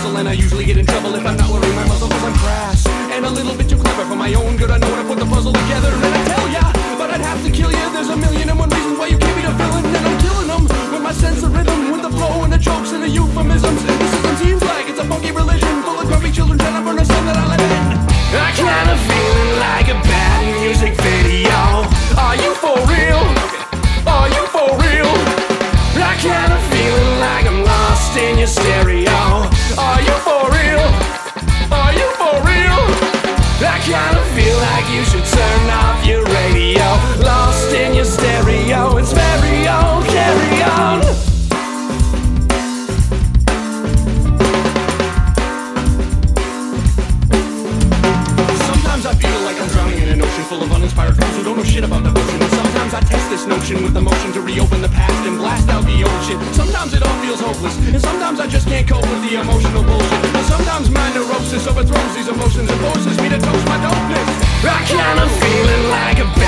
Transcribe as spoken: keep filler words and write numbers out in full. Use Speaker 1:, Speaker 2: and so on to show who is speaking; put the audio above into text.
Speaker 1: muzzle, and I usually get in trouble if I'm not wearing my muzzle, cause I'm crass and a little bit too clever for my own good. I know how to put the puzzle together, and I tell ya, but I'd have to kill ya. There's a million and one reasons why you can't be the villain, and I'm killing them with my sense of rhythm, with the flow and the jokes and the euphemisms. This system seems like it's a funky religion full of grumpy children trying to burn a sun that I live in. I kinda feeling like a bad music video. Are you for real? Are you for real? I kinda feeling like I'm lost in your stereo. Are you for real? Are you for real? I kinda feel like you should turn off your radio. Lost in your stereo, it's very old, carry on. Sometimes I feel like I'm drowning in an ocean full of uninspired fools who don't know shit about devotion. And sometimes I test this notion with the motion to reopen the past and blast out the old shit. Sometimes it all feels hopeless, and sometimes I just can't cope with the emotional bullshit. And sometimes my neurosis overthrows these emotions and forces me to toast my dopeness. I kinda feeling like a